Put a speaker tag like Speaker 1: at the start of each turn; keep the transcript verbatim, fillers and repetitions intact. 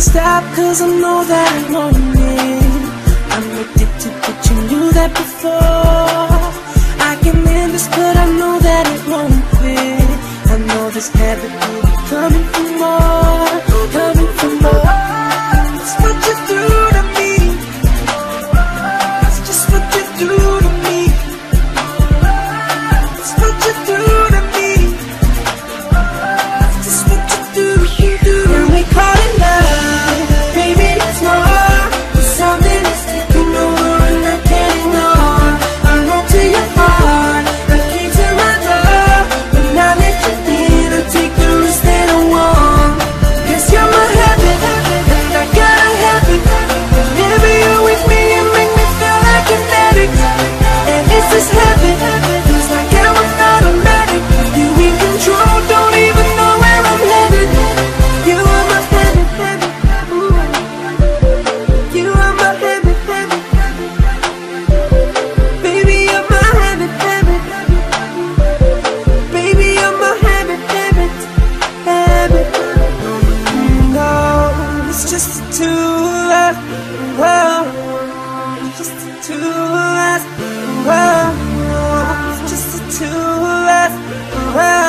Speaker 1: stop, cause I know that I want it. I'm addicted, but you knew that before. I can end this, but I know that it won't quit. I know this habit will be coming for more, coming for more. It's what you do to me. It's just what you do to me. It's what you do to me. It's just what you do, you do. And we call it love, baby, it's more. It's something that's taking over and I can't ignore. I know to your heart, I came to my love, but now that you're here, I take the risk that I want. Cause you're my habit, and I gotta have it. Whenever you're with me, you make me feel like an addict. And it's this habit, it's like how it's automatic. You in control, don't even know where I'm headed. You are my habit, habit, ooh. You are my habit, habit. Baby, you're my habit, habit. Baby, you're my habit, habit, habit. No, it's just the two of us. Whoa, it's just the two of us. Whoa, it's just the two of us. Whoa.